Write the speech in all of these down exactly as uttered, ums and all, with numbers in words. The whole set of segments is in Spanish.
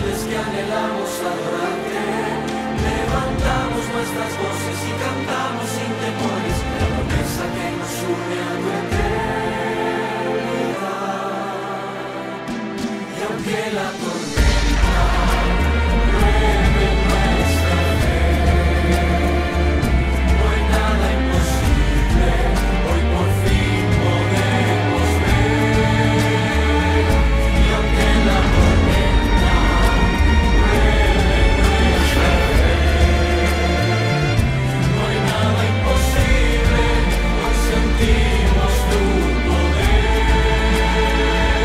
verdades que anhelamos adorarte. Levantamos nuestras voces y cantamos sin temores la promesa que nos une a tu eternidad. Y aunque la tormenta mueve nuestra fe, no hay nada imposible, hoy por fin podemos ver. Y aunque la tormenta mueve nuestra fe, no hay nada imposible, hoy sentimos tu poder.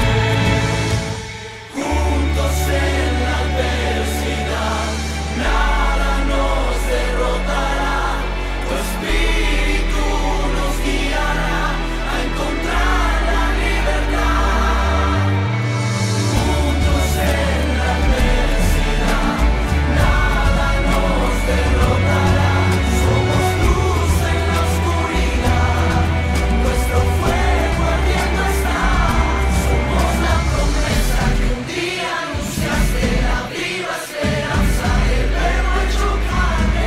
Juntos en la adversidad, nada nos derrotará. Tu espíritu nos guiará a encontrar la libertad. Juntos en la adversidad, nada nos derrotará. Somos luz en la oscuridad, nuestro fuego ardiendo está. Somos la promesa que un día anunciaste, la viva esperanza, el verbo hecho carne.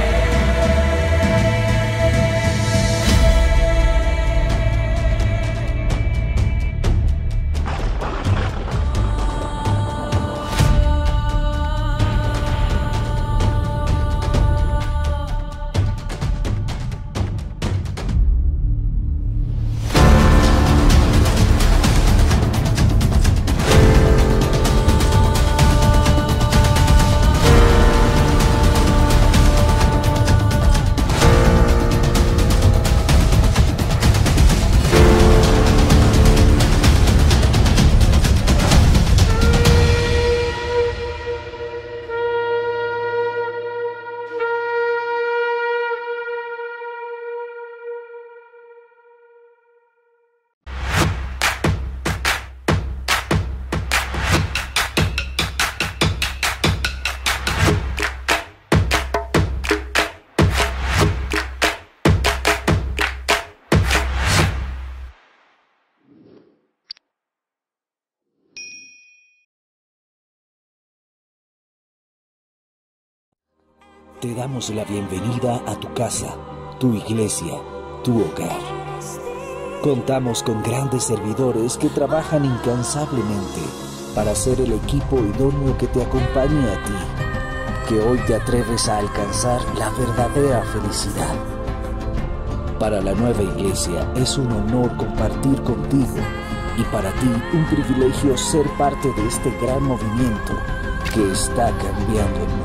Te damos la bienvenida a tu casa, tu iglesia, tu hogar. Contamos con grandes servidores que trabajan incansablemente para ser el equipo idóneo que te acompañe a ti, que hoy te atreves a alcanzar la verdadera felicidad. Para la nueva iglesia es un honor compartir contigo y para ti un privilegio ser parte de este gran movimiento que está cambiando el mundo.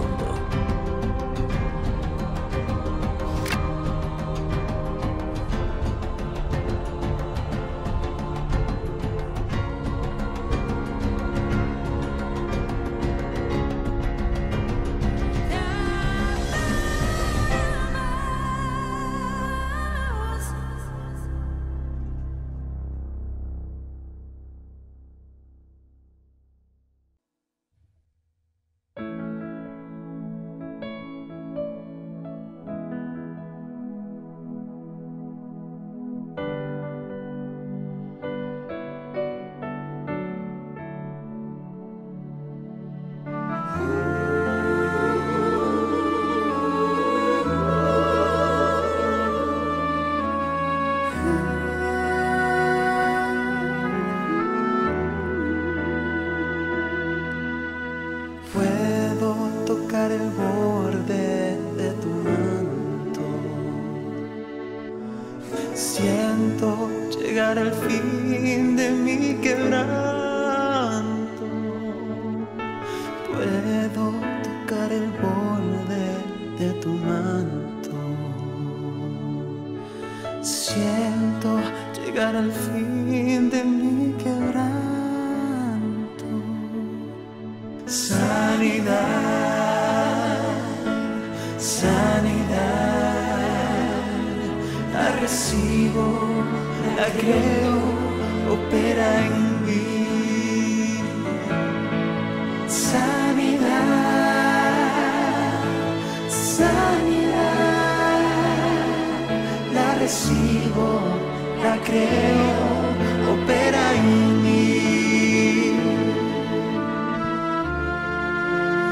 llegar al fin de mi quebranto. Puedo tocar el borde de tu manto. Siento llegar al fin de mi quebranto. Sanidad, sanidad, la recibo, la creo, opera en mí. Sanidad, sanidad, la recibo, la creo, opera en mí.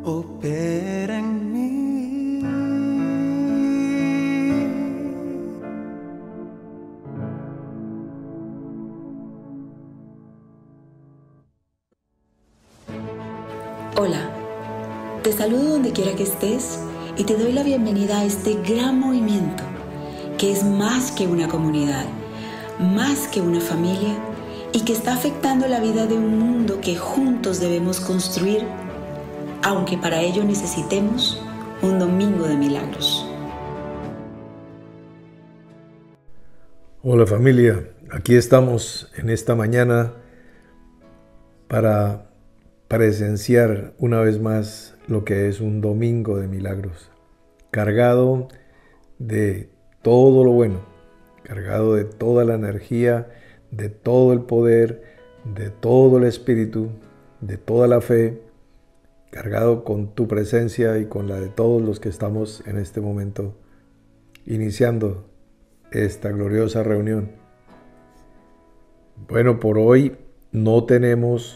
opera en mí. Hola, te saludo donde quiera que estés y te doy la bienvenida a este gran movimiento que es más que una comunidad, más que una familia y que está afectando la vida de un mundo que juntos debemos construir, aunque para ello necesitemos un domingo de milagros. Hola familia, aquí estamos en esta mañana para presenciar una vez más lo que es un domingo de milagros, cargado de todo lo bueno, cargado de toda la energía, de todo el poder, de todo el espíritu, de toda la fe, cargado con tu presencia y con la de todos los que estamos en este momento iniciando esta gloriosa reunión. Bueno, por hoy no tenemos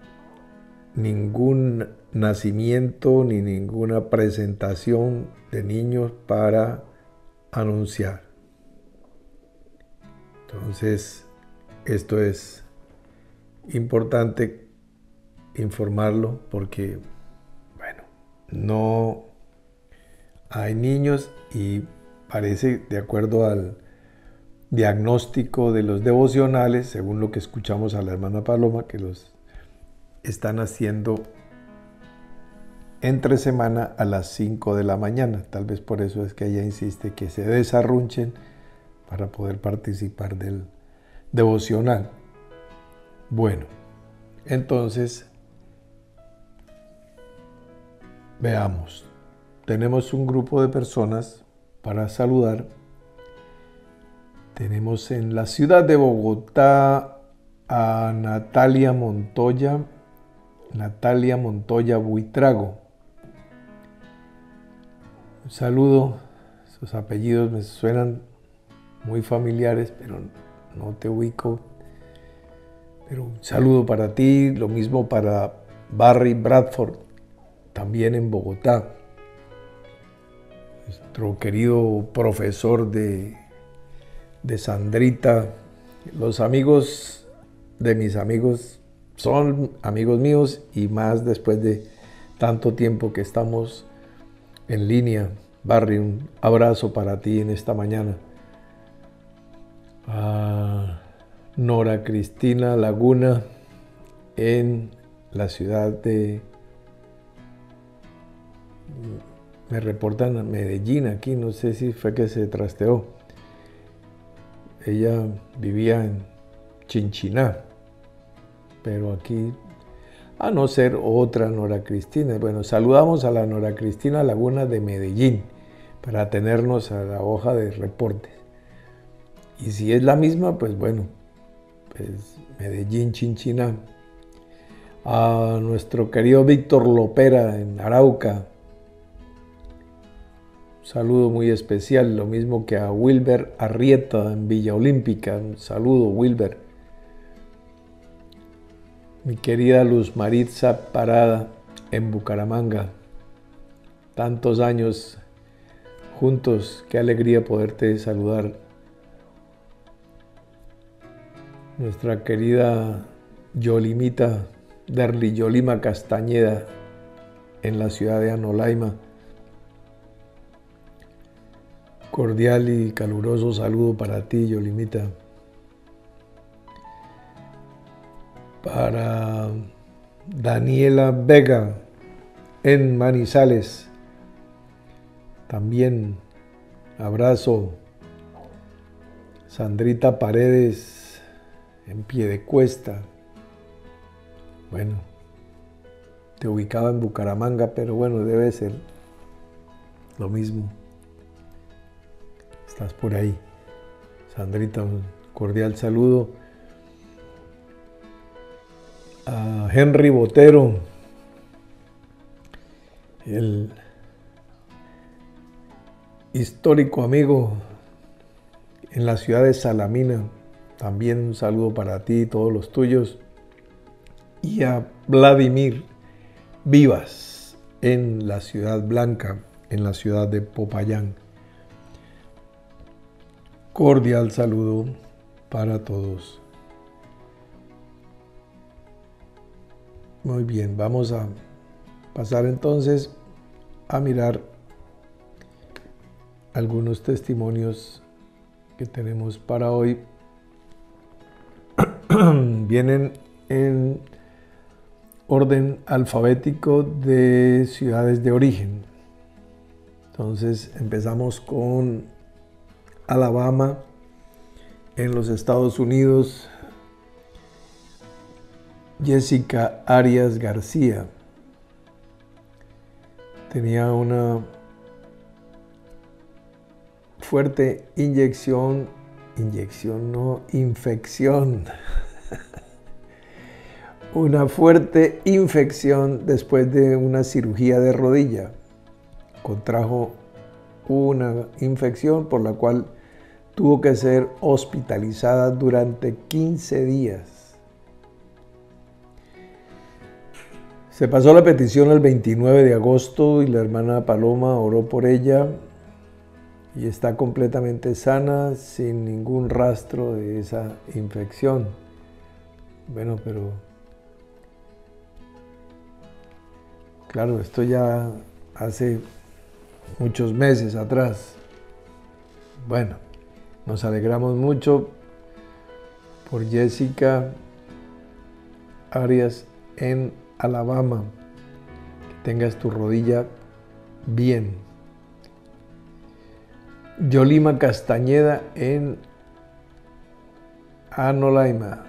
ningún nacimiento ni ninguna presentación de niños para anunciar. Entonces, esto es importante informarlo porque, bueno, no hay niños y parece, de acuerdo al diagnóstico de los devocionales, según lo que escuchamos a la hermana Paloma, que los están haciendo entre semana a las cinco de la mañana. Tal vez por eso es que ella insiste que se desarrunchen para poder participar del devocional. Bueno, entonces veamos. Tenemos un grupo de personas para saludar. Tenemos en la ciudad de Bogotá a Natalia Montoya, Natalia Montoya Buitrago. Un saludo, sus apellidos me suenan muy familiares, pero no te ubico. Pero un saludo para ti, lo mismo para Barry Bradford, también en Bogotá. Nuestro querido profesor de, de Sandrita. Los amigos de mis amigos son amigos míos y más después de tanto tiempo que estamos en línea. Barry, un abrazo para ti en esta mañana. A Nora Cristina Laguna en la ciudad de, me reportan a Medellín aquí, no sé si fue que se trasteó. Ella vivía en Chinchiná, pero aquí, a no ser otra Nora Cristina. Bueno, saludamos a la Nora Cristina Laguna de Medellín para tenernos a la hoja de reportes. Y si es la misma, pues bueno, pues Medellín, Chinchiná. A nuestro querido Víctor Lopera en Arauca, un saludo muy especial, lo mismo que a Wilber Arrieta en Villa Olímpica. Un saludo, Wilber. Mi querida Luz Maritza Parada en Bucaramanga. Tantos años juntos, qué alegría poderte saludar. Nuestra querida Yolimita Derli Yolima Castañeda en la ciudad de Anolaima. Cordial y caluroso saludo para ti, Yolimita. Para Daniela Vega en Manizales. También abrazo. Sandrita Paredes en Piedecuesta. Bueno, te ubicaba en Bucaramanga, pero bueno, debe ser lo mismo. Estás por ahí. Sandrita, un cordial saludo. A Henry Botero, el histórico amigo en la ciudad de Salamina. También un saludo para ti y todos los tuyos. Y a Vladimir Vivas en la Ciudad Blanca, en la ciudad de Popayán. Cordial saludo para todos. Muy bien, vamos a pasar entonces a mirar algunos testimonios que tenemos para hoy. Vienen en orden alfabético de ciudades de origen. Entonces empezamos con Alabama, en los Estados Unidos. Jessica Arias García tenía una fuerte inyección, inyección no, infección, una fuerte infección después de una cirugía de rodilla. Contrajo una infección por la cual tuvo que ser hospitalizada durante quince días. Se pasó la petición el veintinueve de agosto y la hermana Paloma oró por ella y está completamente sana, sin ningún rastro de esa infección. Bueno, pero claro, esto ya hace muchos meses atrás. Bueno, nos alegramos mucho por Jessica Arias en Alabama. Que tengas tu rodilla bien. Yolima Castañeda en Anolaima.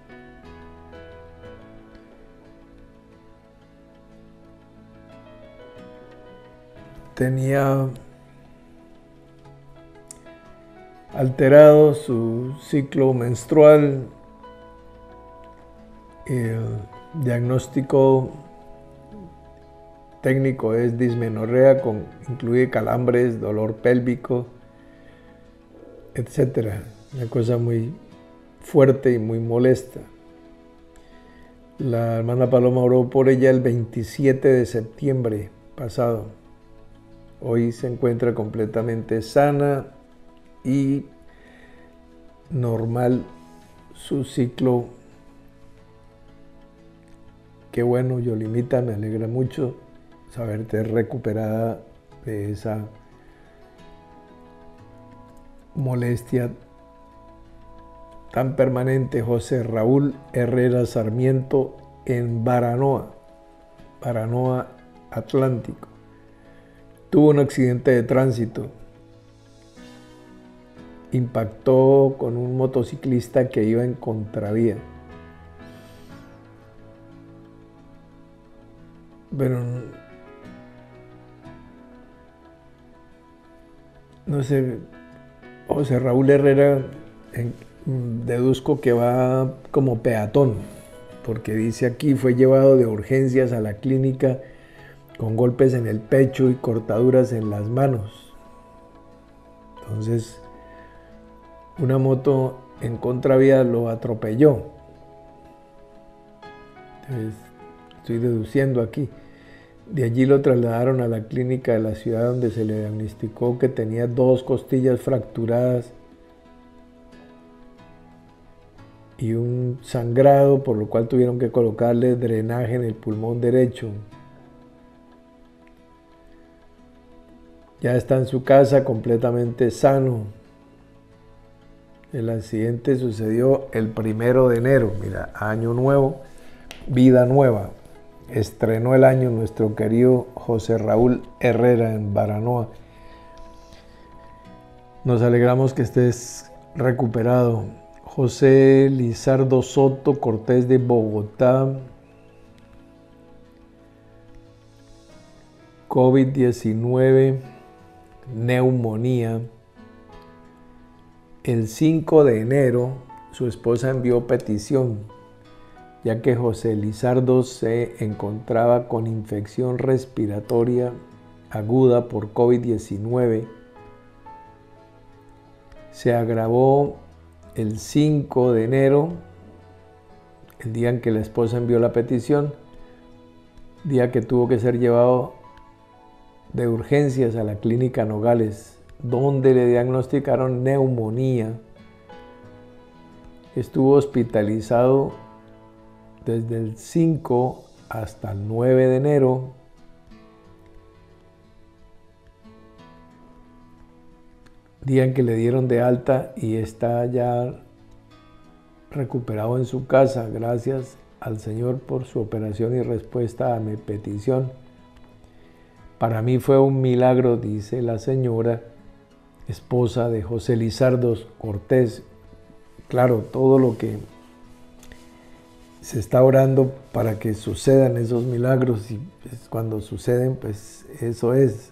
Tenía alterado su ciclo menstrual. El diagnóstico técnico es dismenorrea, con, incluye calambres, dolor pélvico, etcétera. Una cosa muy fuerte y muy molesta. La hermana Paloma oró por ella el veintisiete de septiembre pasado. Hoy se encuentra completamente sana y normal su ciclo. Qué bueno, Yolimita, me alegra mucho saberte recuperada de esa molestia tan permanente. José Raúl Herrera Sarmiento en Baranoa, Baranoa, Atlántico. Tuvo un accidente de tránsito. Impactó con un motociclista que iba en contravía. Pero no sé, José Raúl Herrera, en, deduzco que va como peatón, porque dice aquí fue llevado de urgencias a la clínica con golpes en el pecho y cortaduras en las manos. Entonces, una moto en contravía lo atropelló. Entonces, estoy deduciendo aquí. De allí lo trasladaron a la clínica de la ciudad, donde se le diagnosticó que tenía dos costillas fracturadas y un sangrado, por lo cual tuvieron que colocarle drenaje en el pulmón derecho. Ya está en su casa completamente sano. El accidente sucedió el primero de enero. Mira, año nuevo, vida nueva. Estrenó el año nuestro querido José Raúl Herrera en Baranoa. Nos alegramos que estés recuperado. José Lizardo Soto Cortés de Bogotá. COVID diecinueve, neumonía. El cinco de enero su esposa envió petición, ya que José Lizardo se encontraba con infección respiratoria aguda por COVID diecinueve. Se agravó el cinco de enero, el día en que la esposa envió la petición, día que tuvo que ser llevado de urgencias a la clínica Nogales, donde le diagnosticaron neumonía. Estuvo hospitalizado desde el cinco hasta el nueve de enero. Día en que le dieron de alta, y está ya recuperado en su casa. Gracias al Señor por su operación y respuesta a mi petición. Para mí fue un milagro, dice la señora, esposa de José Lizardo Cortés. Claro, todo lo que se está orando para que sucedan esos milagros, y pues cuando suceden, pues eso es.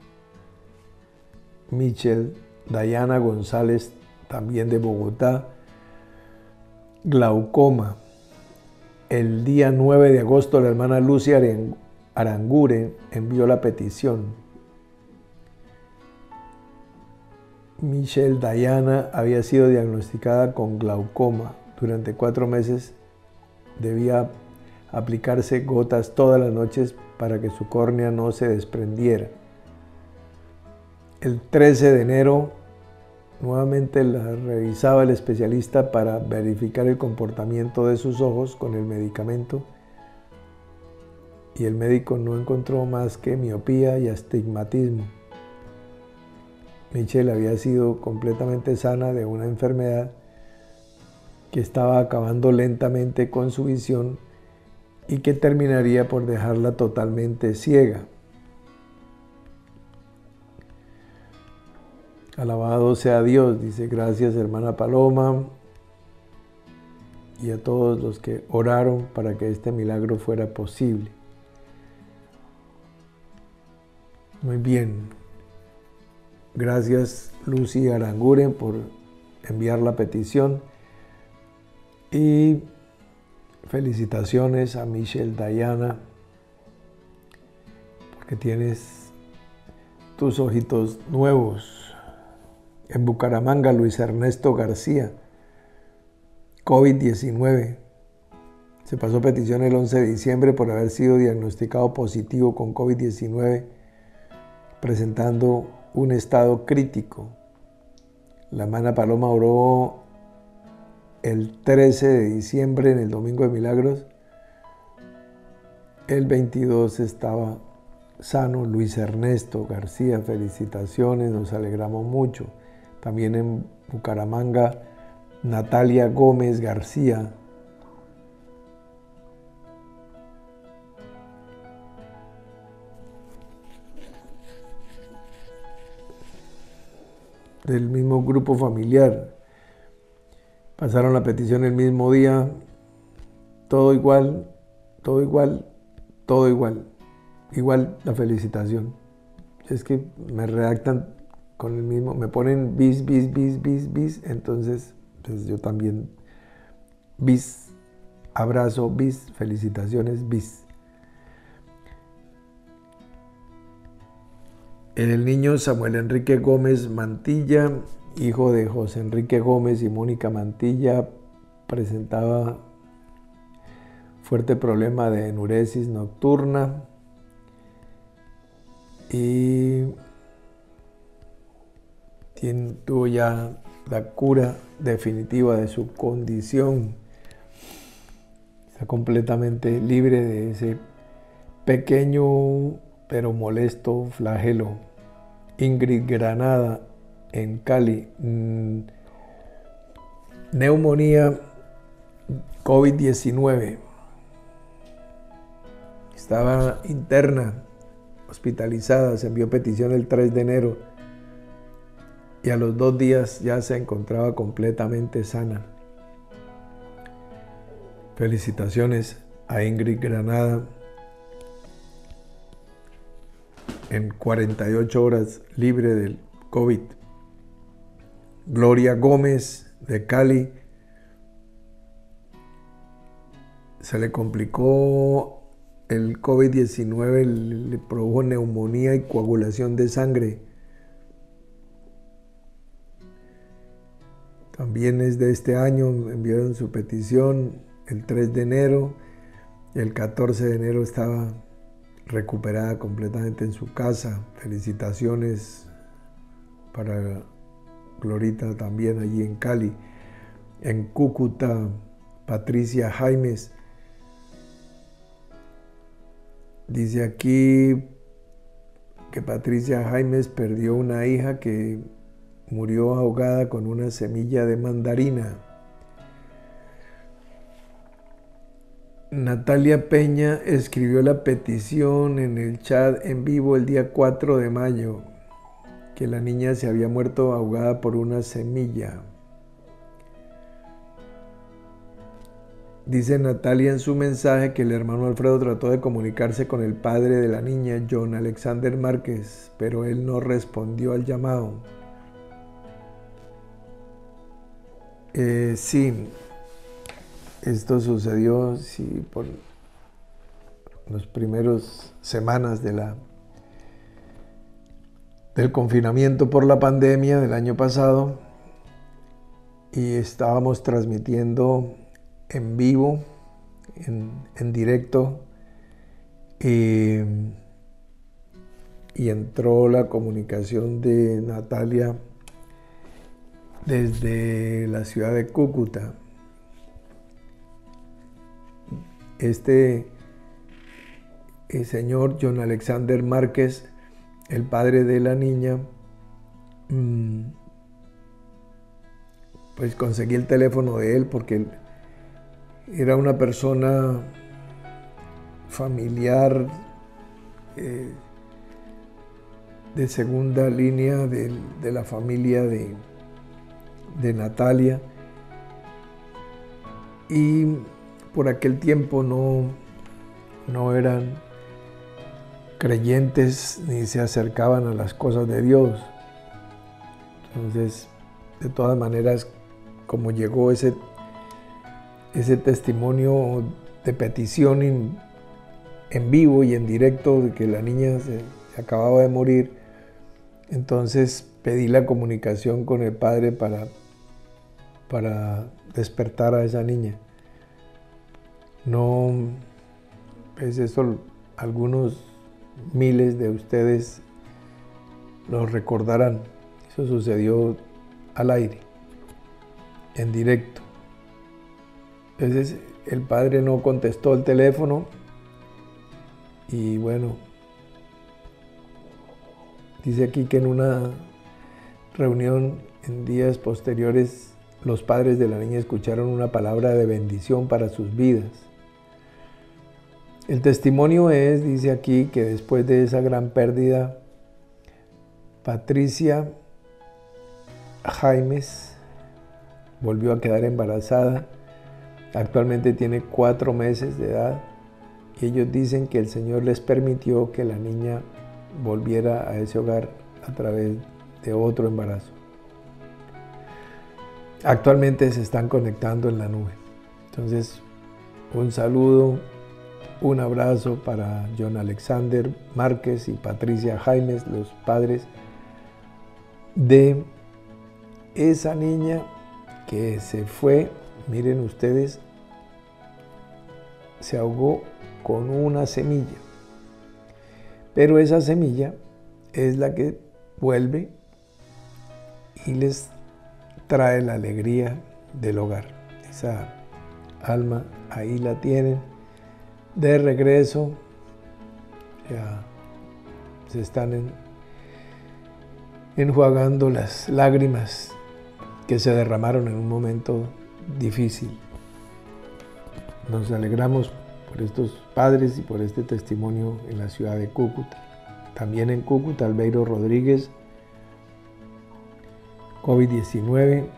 Michelle Dayana González, también de Bogotá, glaucoma. El día nueve de agosto la hermana Lucia Aranguren envió la petición. Michelle Dayana había sido diagnosticada con glaucoma. Durante cuatro meses debía aplicarse gotas todas las noches para que su córnea no se desprendiera. El trece de enero nuevamente la revisaba el especialista para verificar el comportamiento de sus ojos con el medicamento, y el médico no encontró más que miopía y astigmatismo. Michelle había sido completamente sana de una enfermedad que estaba acabando lentamente con su visión y que terminaría por dejarla totalmente ciega. Alabado sea Dios, dice, gracias hermana Paloma y a todos los que oraron para que este milagro fuera posible. Muy bien. Gracias Lucy Aranguren por enviar la petición, y felicitaciones a Michelle Dayana porque tienes tus ojitos nuevos. En Bucaramanga, Luis Ernesto García, COVID diecinueve. Se pasó petición el once de diciembre por haber sido diagnosticado positivo con COVID diecinueve, presentando un estado crítico. La hermana Paloma oró el trece de diciembre, en el Domingo de Milagros. El veintidós estaba sano Luis Ernesto García. Felicitaciones, nos alegramos mucho. También en Bucaramanga, Natalia Gómez García. Del mismo grupo familiar. Pasaron la petición el mismo día. Todo igual, todo igual, todo igual. Igual la felicitación. Es que me redactan con el mismo, me ponen bis, bis, bis, bis, bis. Entonces, pues yo también bis, abrazo, bis, felicitaciones, bis. El niño Samuel Enrique Gómez Mantilla, hijo de José Enrique Gómez y Mónica Mantilla, presentaba fuerte problema de enuresis nocturna y tuvo ya la cura definitiva de su condición. Está completamente libre de ese pequeño pero molesto flagelo. Ingrid Granada, en Cali, mmm, neumonía COVID diecinueve. Estaba interna, hospitalizada, se envió petición el tres de enero y a los dos días ya se encontraba completamente sana. Felicitaciones a Ingrid Granada. En cuarenta y ocho horas libre del COVID. Gloria Gómez, de Cali, se le complicó el COVID diecinueve, le produjo neumonía y coagulación de sangre. También es de este año, enviaron su petición el tres de enero, y el catorce de enero estaba recuperada completamente en su casa. Felicitaciones para Glorita también allí en Cali. En Cúcuta, Patricia Jaimes. Dice aquí que Patricia Jaimes perdió una hija que murió ahogada con una semilla de mandarina. Natalia Peña escribió la petición en el chat en vivo el día cuatro de mayo, que la niña se había muerto ahogada por una semilla. Dice Natalia en su mensaje que el hermano Alfredo trató de comunicarse con el padre de la niña, John Alexander Márquez, pero él no respondió al llamado. Eh, sí, esto sucedió sí, por las primeras semanas de la, del confinamiento por la pandemia del año pasado, y estábamos transmitiendo en vivo, en, en directo, y, y entró la comunicación de Natalia desde la ciudad de Cúcuta. Este el señor John Alexander Márquez, el padre de la niña, pues conseguí el teléfono de él porque él era una persona familiar eh, de segunda línea de, de la familia de, de Natalia, y por aquel tiempo no, no eran creyentes ni se acercaban a las cosas de Dios. Entonces, de todas maneras, como llegó ese, ese testimonio de petición en, en vivo y en directo de que la niña se, se acababa de morir, entonces pedí la comunicación con el padre para, para despertar a esa niña. No, pues eso algunos miles de ustedes lo recordarán. Eso sucedió al aire, en directo. Entonces el padre no contestó el teléfono y bueno, dice aquí que en una reunión en días posteriores los padres de la niña escucharon una palabra de bendición para sus vidas. El testimonio es, dice aquí, que después de esa gran pérdida, Patricia Jaimes volvió a quedar embarazada. Actualmente tiene cuatro meses de edad y ellos dicen que el Señor les permitió que la niña volviera a ese hogar a través de otro embarazo. Actualmente se están conectando en la nube. Entonces, un saludo, un abrazo para John Alexander Márquez y Patricia Jaimes, los padres de esa niña que se fue, miren ustedes, se ahogó con una semilla. Pero esa semilla es la que vuelve y les trae la alegría del hogar. Esa alma ahí la tienen. De regreso, ya se están en, enjuagando las lágrimas que se derramaron en un momento difícil. Nos alegramos por estos padres y por este testimonio en la ciudad de Cúcuta. También en Cúcuta, Albeiro Rodríguez, COVID diecinueve.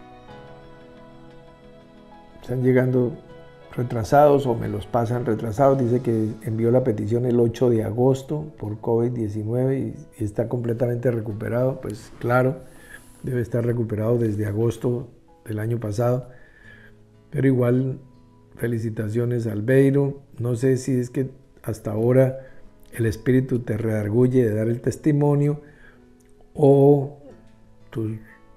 Están llegando retrasados o me los pasan retrasados. Dice que envió la petición el ocho de agosto por COVID diecinueve y, y está completamente recuperado. Pues claro, debe estar recuperado desde agosto del año pasado. Pero igual, felicitaciones Albeiro. No sé si es que hasta ahora el Espíritu te redarguye de dar el testimonio o tus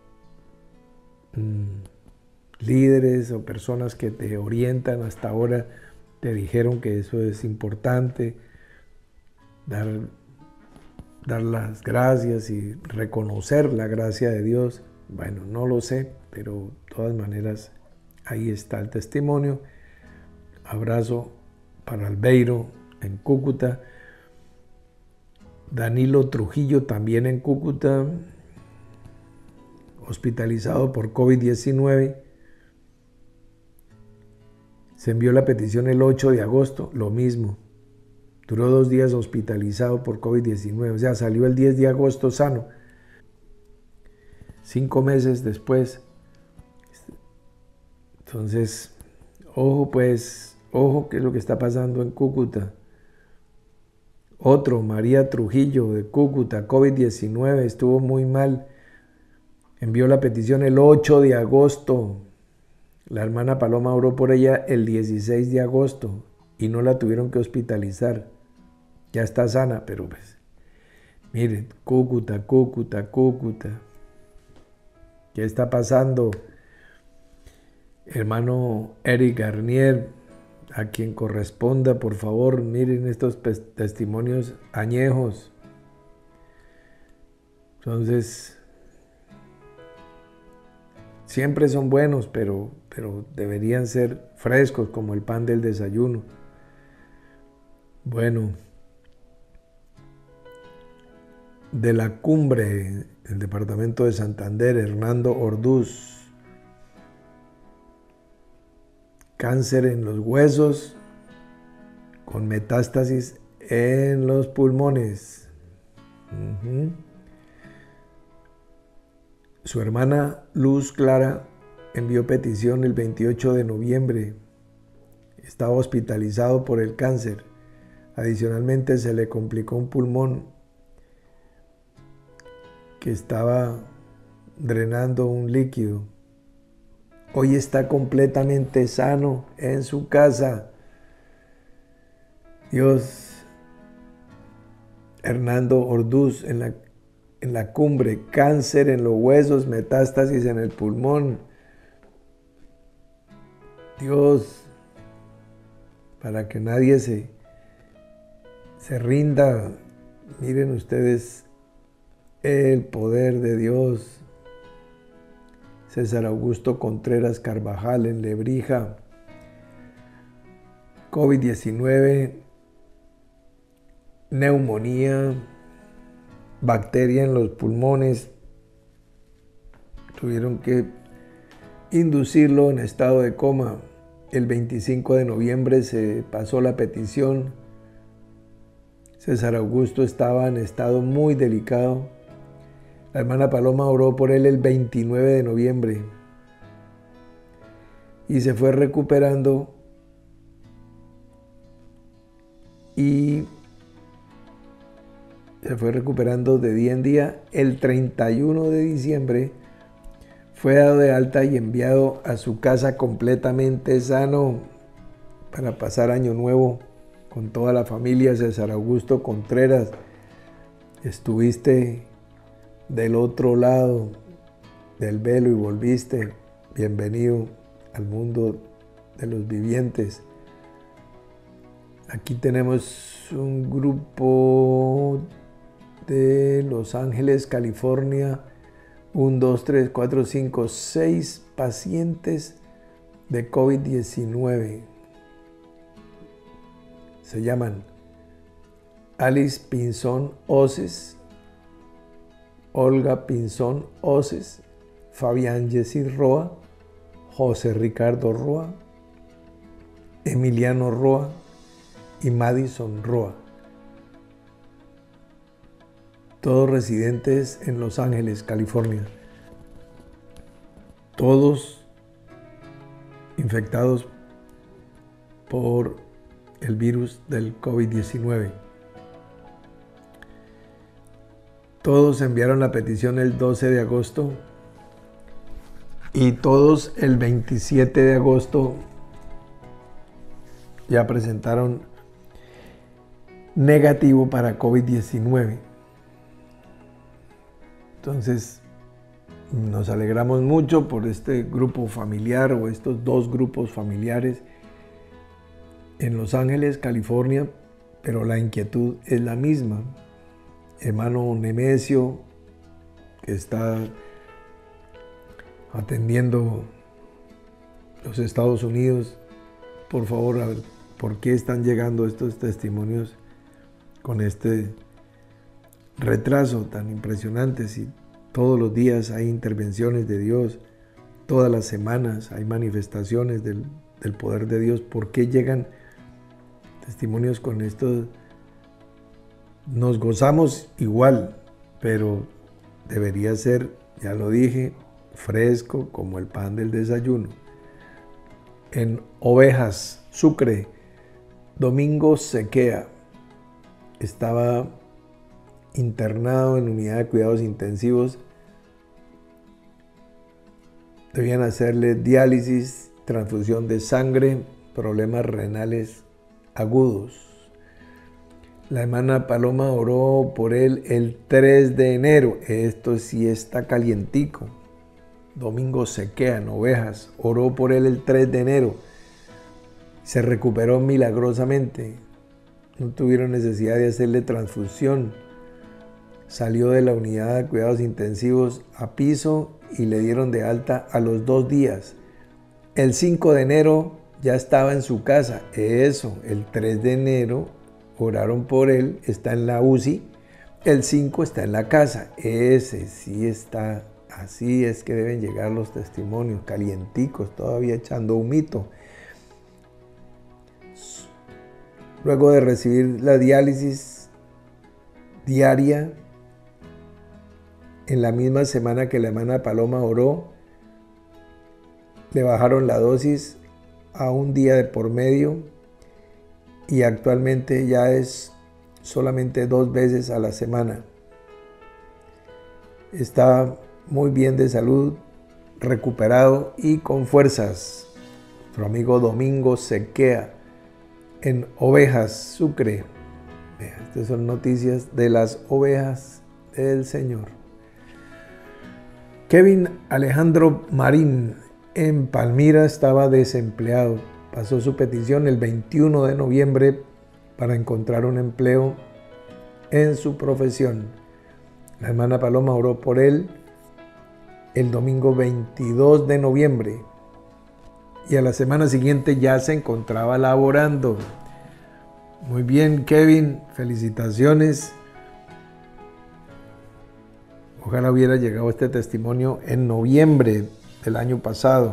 mmm, líderes o personas que te orientan hasta ahora te dijeron que eso es importante. dar, dar las gracias y reconocer la gracia de Dios. Bueno, no lo sé, pero de todas maneras ahí está el testimonio. Abrazo para Albeiro en Cúcuta. Danilo Trujillo también en Cúcuta, hospitalizado por COVID diecinueve. Se envió la petición el ocho de agosto, lo mismo. Duró dos días hospitalizado por COVID diecinueve, o sea, salió el diez de agosto sano. Cinco meses después. Entonces, ojo pues, ojo qué es lo que está pasando en Cúcuta. Otro, María Trujillo de Cúcuta, COVID diecinueve, estuvo muy mal. Envió la petición el ocho de agosto. La hermana Paloma oró por ella el dieciséis de agosto y no la tuvieron que hospitalizar. Ya está sana, pero pues, miren, Cúcuta, Cúcuta, Cúcuta. ¿Qué está pasando? Hermano Eric Garnier, a quien corresponda, por favor, miren estos testimonios añejos. Entonces, siempre son buenos, pero, pero deberían ser frescos como el pan del desayuno. Bueno, de la Cumbre, el departamento de Santander, Hernando Orduz. Cáncer en los huesos con metástasis en los pulmones. Uh-huh. Su hermana Luz Clara envió petición el veintiocho de noviembre. Estaba hospitalizado por el cáncer. Adicionalmente se le complicó un pulmón que estaba drenando un líquido. Hoy está completamente sano en su casa. Dios, Hernando Orduz en la, en la Cumbre, cáncer en los huesos, metástasis en el pulmón. Dios, para que nadie se, se rinda, miren ustedes el poder de Dios. César Augusto Contreras Carvajal en Lebrija, COVID diecinueve, neumonía, bacteria en los pulmones. Tuvieron que inducirlo en estado de coma. El veinticinco de noviembre se pasó la petición. César Augusto estaba en estado muy delicado. La hermana Paloma oró por él el veintinueve de noviembre y se fue recuperando, y se fue recuperando de día en día. El treinta y uno de diciembre fue dado de alta y enviado a su casa completamente sano para pasar año nuevo con toda la familia. César Augusto Contreras, estuviste del otro lado del velo y volviste. Bienvenido al mundo de los vivientes. Aquí tenemos un grupo de Los Ángeles, California. uno, dos, tres, cuatro, cinco, seis pacientes de COVID diecinueve. Se llaman Alice Pinzón Oces, Olga Pinzón Oces, Fabián Yesid Roa, José Ricardo Roa, Emiliano Roa y Madison Roa. Todos residentes en Los Ángeles, California. Todos infectados por el virus del COVID diecinueve. Todos enviaron la petición el doce de agosto y todos el veintisiete de agosto ya presentaron negativo para COVID diecinueve. Entonces, nos alegramos mucho por este grupo familiar o estos dos grupos familiares en Los Ángeles, California, pero la inquietud es la misma. Hermano Nemesio, que está atendiendo los Estados Unidos, por favor, a ver, ¿por qué están llegando estos testimonios con este retraso tan impresionante? Si todos los días hay intervenciones de Dios, todas las semanas hay manifestaciones del, del poder de Dios, ¿por qué llegan testimonios con esto? Nos gozamos igual, pero debería ser, ya lo dije, fresco como el pan del desayuno. En Ovejas, Sucre, Domingo Sequea estaba internado en unidad de cuidados intensivos. Debían hacerle diálisis, transfusión de sangre, problemas renales agudos. La hermana Paloma oró por él el tres de enero. Esto sí está calientico. Domingo Sequea, en Ovejas, oró por él el tres de enero. Se recuperó milagrosamente. No tuvieron necesidad de hacerle transfusión. Salió de la unidad de cuidados intensivos a piso y le dieron de alta a los dos días. El cinco de enero ya estaba en su casa. Eso, el tres de enero oraron por él, está en la U C I. El cinco está en la casa. Ese sí está, así es que deben llegar los testimonios, calienticos, todavía echando humito. Luego de recibir la diálisis diaria, en la misma semana que la hermana Paloma oró, le bajaron la dosis a un día de por medio y actualmente ya es solamente dos veces a la semana. Está muy bien de salud, recuperado y con fuerzas. Nuestro amigo Domingo Sequea, en Ovejas, Sucre. Estas son noticias de las ovejas del Señor. Kevin Alejandro Marín, en Palmira, estaba desempleado. Pasó su petición el veintiuno de noviembre para encontrar un empleo en su profesión. La hermana Paloma oró por él el domingo veintidós de noviembre y a la semana siguiente ya se encontraba laborando. Muy bien, Kevin, felicitaciones. Ojalá hubiera llegado este testimonio en noviembre del año pasado.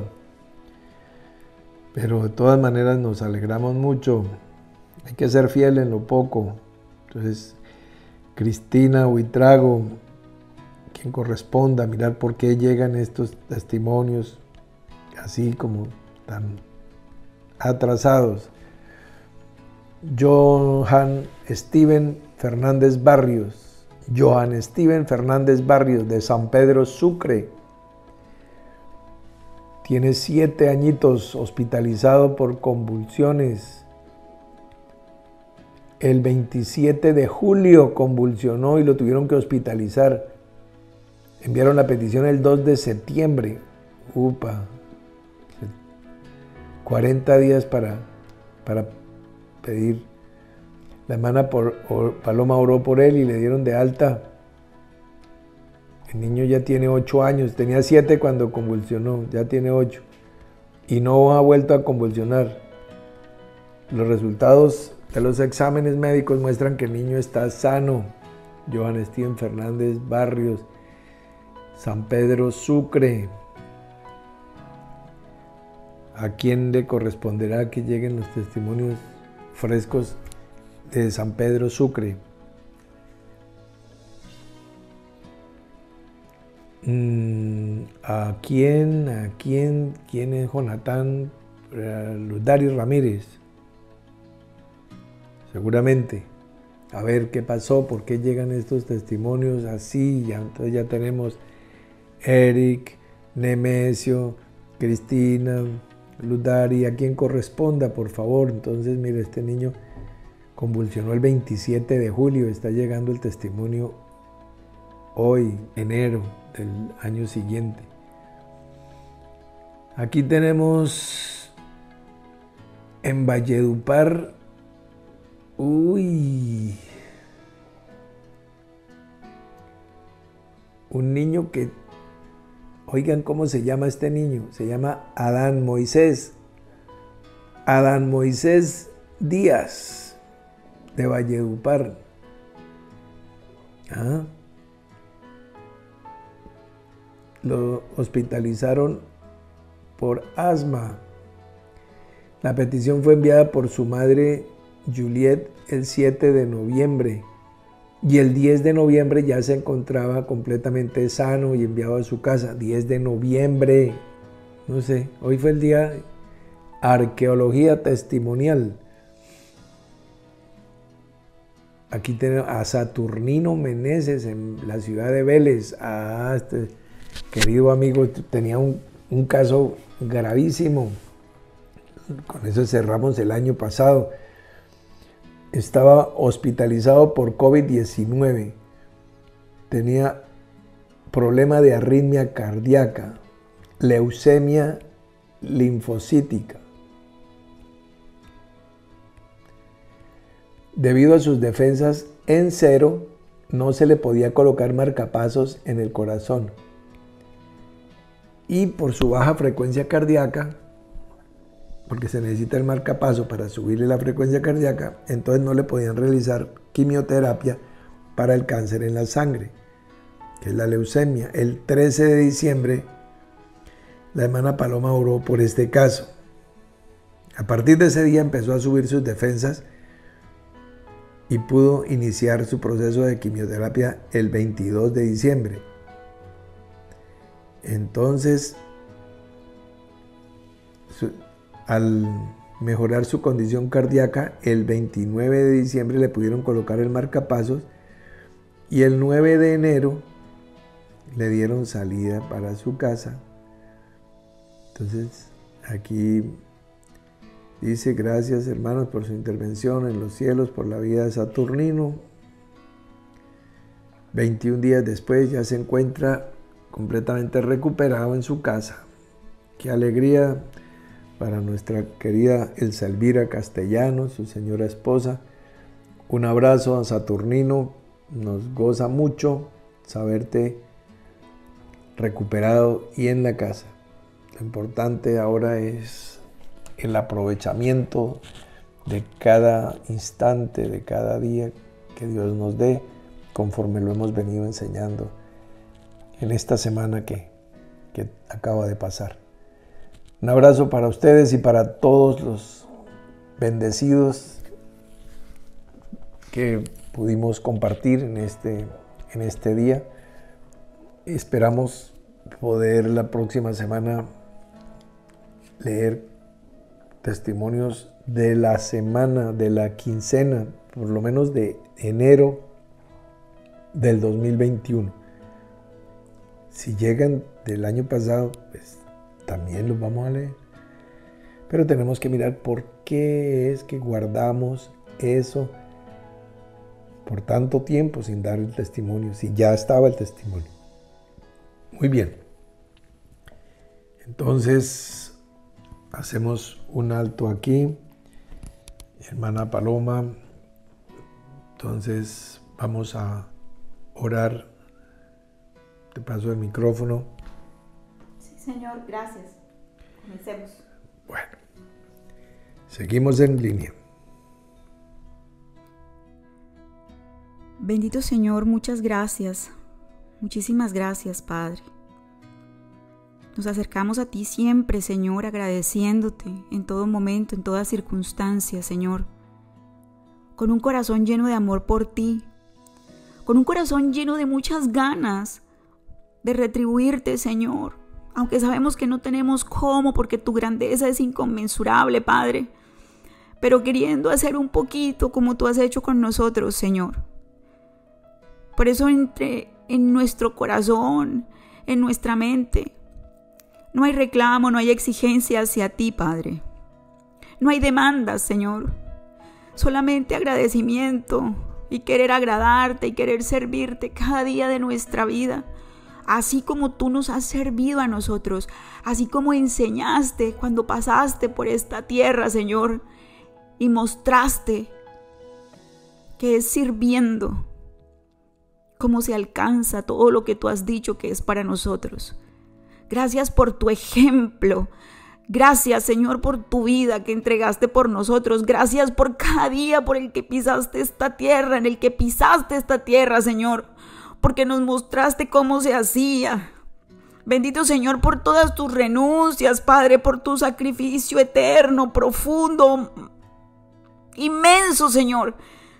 Pero de todas maneras nos alegramos mucho. Hay que ser fiel en lo poco. Entonces, Cristina Huitrago, quien corresponda, mirar por qué llegan estos testimonios así como tan atrasados. Johan Steven Fernández Barrios, Johan Steven Fernández Barrios de San Pedro Sucre, tiene siete añitos hospitalizado por convulsiones. El veintisiete de julio convulsionó y lo tuvieron que hospitalizar. Enviaron la petición el dos de septiembre. Upa. cuarenta días para, para pedir. La hermana por, or, Paloma oró por él y le dieron de alta. El niño ya tiene ocho años, tenía siete cuando convulsionó, ya tiene ocho. Y no ha vuelto a convulsionar. Los resultados de los exámenes médicos muestran que el niño está sano. Johan Steven Fernández Barrios, San Pedro Sucre. ¿A quién le corresponderá que lleguen los testimonios frescos de San Pedro Sucre? ¿A quién? ¿A quién? ¿Quién es Jonathan Ludari Ramírez? Seguramente. A ver qué pasó, por qué llegan estos testimonios así. Ya, entonces ya tenemos Eric, Nemesio, Cristina, Ludari, a quien corresponda, por favor. Entonces, mire, este niño convulsionó el veintisiete de julio, está llegando el testimonio hoy, enero del año siguiente. Aquí tenemos en Valledupar Uy. Un niño que, oigan cómo se llama este niño, se llama Adán Moisés. Adán Moisés Díaz, de Valledupar. ¿Ah? Lo hospitalizaron por asma. La petición fue enviada por su madre Juliet el siete de noviembre y el diez de noviembre ya se encontraba completamente sano y enviado a su casa. diez de noviembre, no sé, hoy fue el día de arqueología testimonial. Aquí tenemos a Saturnino Meneses en la ciudad de Vélez. Ah, este querido amigo tenía un, un caso gravísimo. Con eso cerramos el año pasado. Estaba hospitalizado por COVID diecinueve. Tenía problema de arritmia cardíaca, leucemia linfocítica. Debido a sus defensas en cero, no se le podía colocar marcapasos en el corazón. Y por su baja frecuencia cardíaca, porque se necesita el marcapaso para subirle la frecuencia cardíaca, entonces no le podían realizar quimioterapia para el cáncer en la sangre, que es la leucemia. El trece de diciembre, la hermana Paloma oró por este caso. A partir de ese día empezó a subir sus defensas y pudo iniciar su proceso de quimioterapia el veintidós de diciembre. Entonces, su, al mejorar su condición cardíaca, el veintinueve de diciembre le pudieron colocar el marcapasos y el nueve de enero le dieron salida para su casa. Entonces, aquí dice: gracias, hermanos, por su intervención en los cielos, por la vida de Saturnino. veintiún días después ya se encuentra completamente recuperado en su casa. Qué alegría para nuestra querida Elsa Elvira Castellanos, su señora esposa. Un abrazo a Saturnino. Nos goza mucho saberte recuperado y en la casa. Lo importante ahora es el aprovechamiento de cada instante, de cada día que Dios nos dé, conforme lo hemos venido enseñando en esta semana que, que acaba de pasar. Un abrazo para ustedes y para todos los bendecidos que pudimos compartir en este, en este día. Esperamos poder la próxima semana leer testimonios de la semana, de la quincena, por lo menos de enero del dos mil veintiuno. Si llegan del año pasado, pues también los vamos a leer. Pero tenemos que mirar por qué es que guardamos eso por tanto tiempo sin dar el testimonio, si ya estaba el testimonio. Muy bien. Entonces, hacemos un alto aquí. Hermana Paloma, entonces vamos a orar. Te paso el micrófono. Sí, Señor, gracias. Comencemos. Bueno, seguimos en línea. Bendito Señor, muchas gracias. Muchísimas gracias, Padre. Nos acercamos a ti siempre, Señor, agradeciéndote en todo momento, en toda circunstancia, Señor. Con un corazón lleno de amor por ti. Con un corazón lleno de muchas ganas de retribuirte, Señor. Aunque sabemos que no tenemos cómo, porque tu grandeza es inconmensurable, Padre. Pero queriendo hacer un poquito como tú has hecho con nosotros, Señor. Por eso entre en nuestro corazón, en nuestra mente, no hay reclamo, no hay exigencia hacia ti, Padre. No hay demandas, Señor. Solamente agradecimiento y querer agradarte y querer servirte cada día de nuestra vida. Así como tú nos has servido a nosotros, así como enseñaste cuando pasaste por esta tierra, Señor, y mostraste que es sirviendo, cómo se alcanza todo lo que tú has dicho que es para nosotros. Gracias por tu ejemplo. Gracias, Señor, por tu vida que entregaste por nosotros. Gracias por cada día por el que pisaste esta tierra, en el que pisaste esta tierra, Señor, porque nos mostraste cómo se hacía. Bendito Señor por todas tus renuncias, Padre, por tu sacrificio eterno, profundo, inmenso, Señor,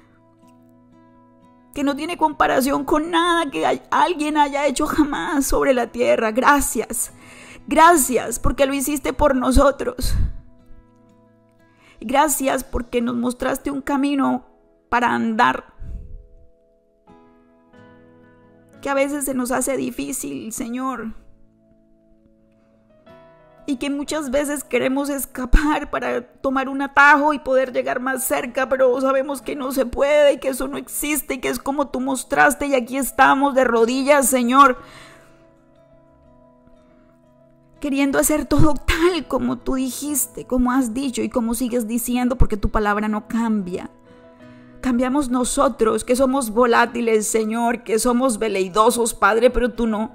que no tiene comparación con nada que alguien haya hecho jamás sobre la tierra. Gracias, gracias porque lo hiciste por nosotros. Gracias porque nos mostraste un camino para andar, que a veces se nos hace difícil, Señor, y que muchas veces queremos escapar para tomar un atajo y poder llegar más cerca, pero sabemos que no se puede y que eso no existe y que es como tú mostraste, y aquí estamos de rodillas, Señor, queriendo hacer todo tal como tú dijiste, como has dicho y como sigues diciendo, porque tu palabra no cambia. Cambiamos nosotros, que somos volátiles, Señor, que somos veleidosos, Padre, pero tú no.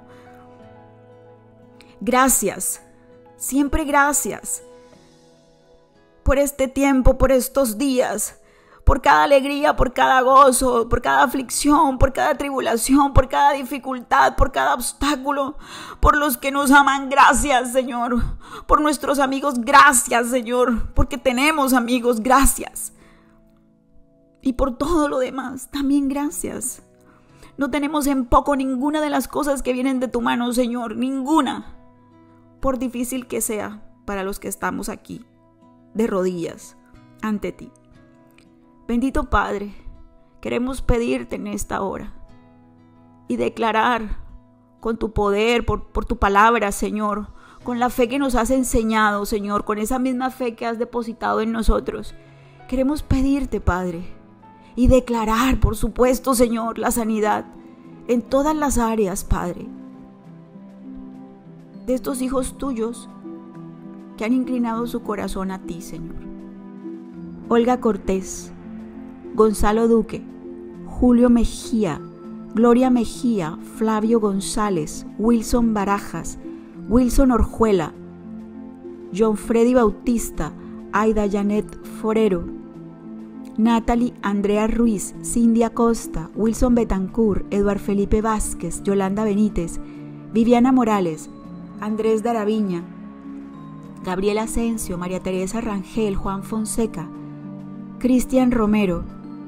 Gracias. Siempre gracias por este tiempo, por estos días, por cada alegría, por cada gozo, por cada aflicción, por cada tribulación, por cada dificultad, por cada obstáculo, por los que nos aman. Gracias, Señor, por nuestros amigos. Gracias, Señor, porque tenemos amigos. Gracias. Y por todo lo demás, también gracias. No tenemos en poco ninguna de las cosas que vienen de tu mano, Señor, ninguna. Por difícil que sea para los que estamos aquí, de rodillas, ante ti. Bendito Padre, queremos pedirte en esta hora y declarar con tu poder, por, por tu palabra, Señor, con la fe que nos has enseñado, Señor, con esa misma fe que has depositado en nosotros. Queremos pedirte, Padre, y declarar, por supuesto, Señor, la sanidad en todas las áreas, Padre, de estos hijos tuyos que han inclinado su corazón a ti, Señor. Olga Cortés, Gonzalo Duque, Julio Mejía, Gloria Mejía, Flavio González, Wilson Barajas, Wilson Orjuela, John Freddy Bautista, Aida Janet Forero, Natalie Andrea Ruiz, Cindy Acosta, Wilson Betancourt, Eduard Felipe Vázquez, Yolanda Benítez, Viviana Morales, Andrés Daraviña, Gabriel Asensio, María Teresa Rangel, Juan Fonseca, Cristian Romero,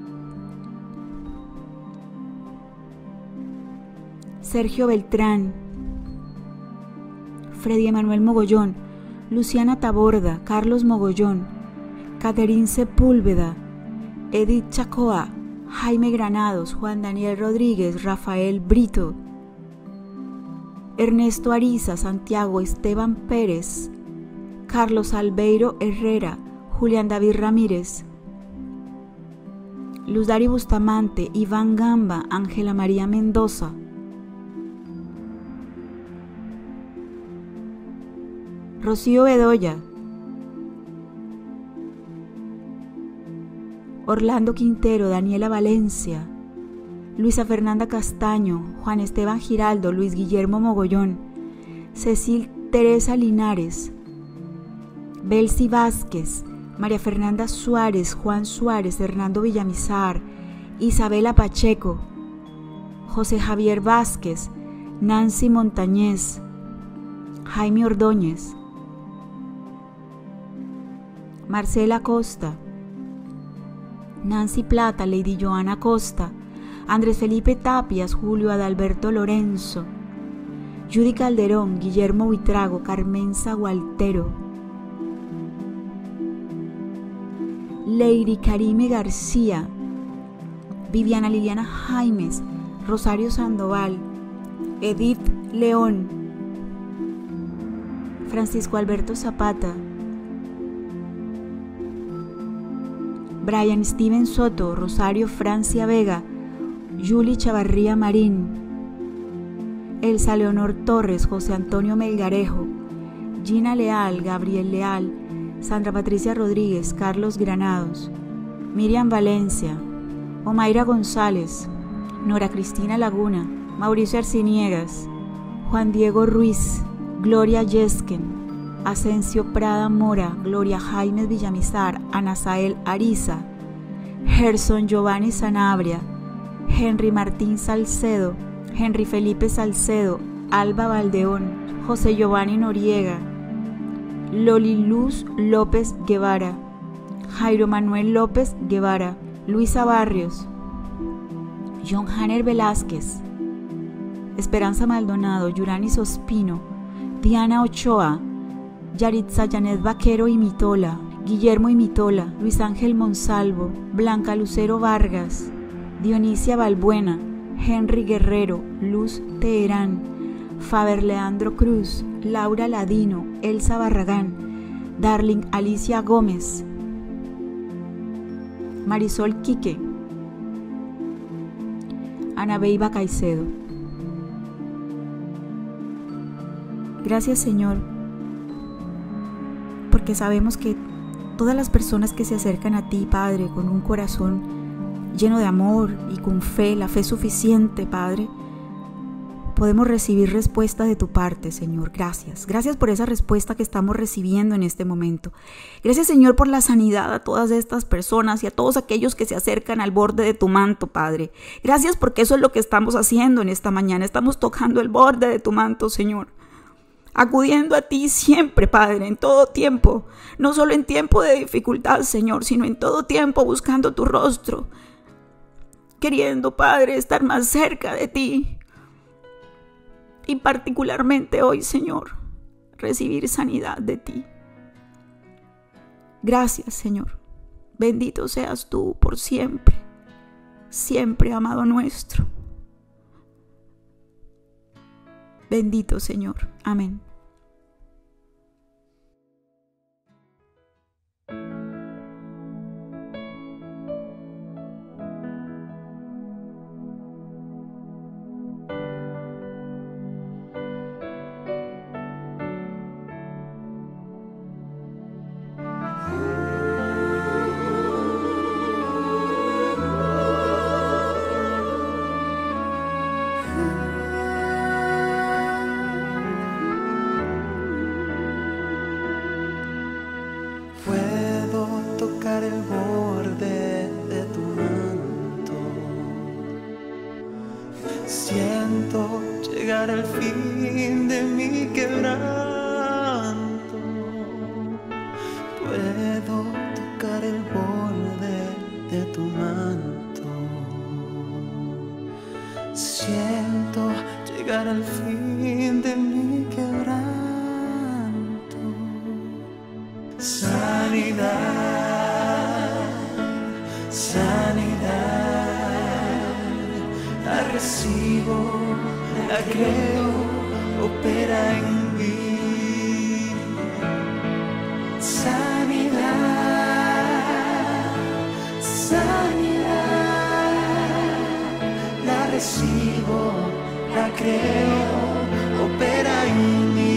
Sergio Beltrán, Freddy Emanuel Mogollón, Luciana Taborda, Carlos Mogollón, Caterín Sepúlveda, Edith Chacoa, Jaime Granados, Juan Daniel Rodríguez, Rafael Brito, Ernesto Ariza, Santiago Esteban Pérez, Carlos Albeiro Herrera, Julián David Ramírez, Luz Dari Bustamante, Iván Gamba, Ángela María Mendoza, Rocío Bedoya, Orlando Quintero, Daniela Valencia, Luisa Fernanda Castaño, Juan Esteban Giraldo, Luis Guillermo Mogollón, Cecil Teresa Linares, Belsi Vázquez, María Fernanda Suárez, Juan Suárez, Hernando Villamizar, Isabela Pacheco, José Javier Vázquez, Nancy Montañez, Jaime Ordóñez, Marcela Costa, Nancy Plata, Lady Joana Costa, Andrés Felipe Tapias, Julio Adalberto Lorenzo, Judy Calderón, Guillermo Buitrago, Carmenza Gualtero, Lady Karime García, Viviana Liliana Jaimes, Rosario Sandoval, Edith León, Francisco Alberto Zapata, Brian Steven Soto, Rosario Francia Vega, Yuli Chavarría Marín, Elsa Leonor Torres, José Antonio Melgarejo, Gina Leal, Gabriel Leal, Sandra Patricia Rodríguez, Carlos Granados, Miriam Valencia, Omaira González, Nora Cristina Laguna, Mauricio Arciniegas, Juan Diego Ruiz, Gloria Yesquen, Asensio Prada Mora, Gloria Jaime Villamizar, Anasael Ariza, Gerson Giovanni Sanabria, Henry Martín Salcedo, Henry Felipe Salcedo, Alba Valdeón, José Giovanni Noriega, Loli Luz López Guevara, Jairo Manuel López Guevara, Luisa Barrios, John Hanner Velázquez, Esperanza Maldonado, Yuranis Ospino, Diana Ochoa, Yaritza Janet Vaquero y Mitola, Guillermo y Mitola, Luis Ángel Monsalvo, Blanca Lucero Vargas, Dionisia Balbuena, Henry Guerrero, Luz Teherán, Faber Leandro Cruz, Laura Ladino, Elsa Barragán, Darling Alicia Gómez, Marisol Quique, Ana Beiba Caicedo. Gracias, Señor, porque sabemos que todas las personas que se acercan a ti, Padre, con un corazón lleno de amor y con fe, la fe suficiente, Padre, podemos recibir respuesta de tu parte, Señor. Gracias. Gracias por esa respuesta que estamos recibiendo en este momento. Gracias, Señor, por la sanidad a todas estas personas y a todos aquellos que se acercan al borde de tu manto, Padre. Gracias porque eso es lo que estamos haciendo en esta mañana. Estamos tocando el borde de tu manto, Señor. Acudiendo a ti siempre, Padre, en todo tiempo. No solo en tiempo de dificultad, Señor, sino en todo tiempo buscando tu rostro. Queriendo, Padre, estar más cerca de ti. Y particularmente hoy, Señor, recibir sanidad de ti. Gracias, Señor. Bendito seas tú por siempre, siempre, amado nuestro. Bendito, Señor. Amén. El borde de tu manto, siento llegar al fin de mi quebranto. Puedo tocar el borde de tu manto, siento llegar al fin de mi quebranto. Sanidad, sanidad, la recibo, la creo, opera en mí. Sanidad, sanidad, la recibo, la creo, opera en mí.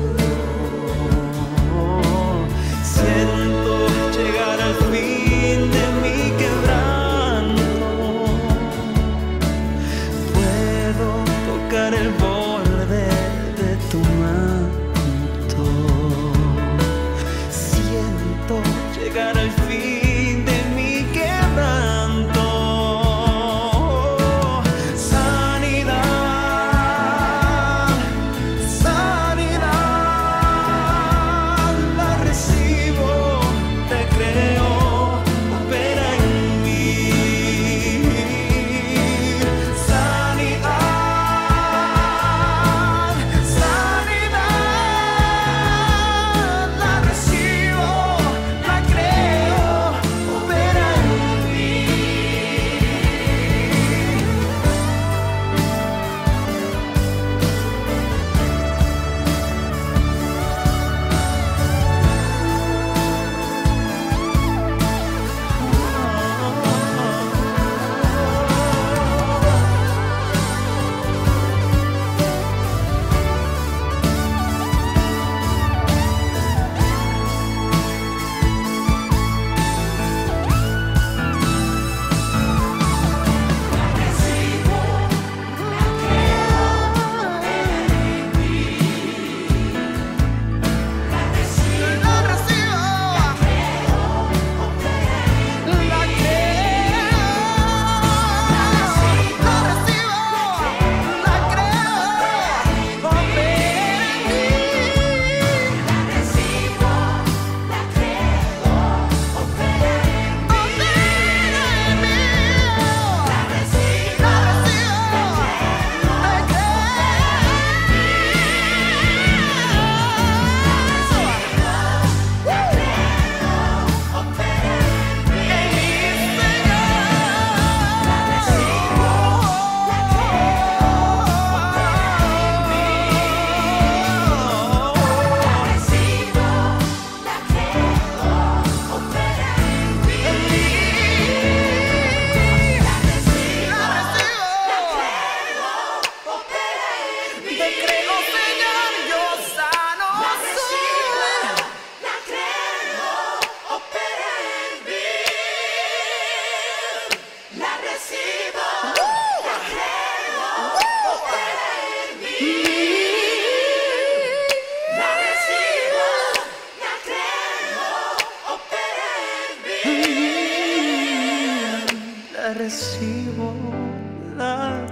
Siento llegar al fin de ya recibo la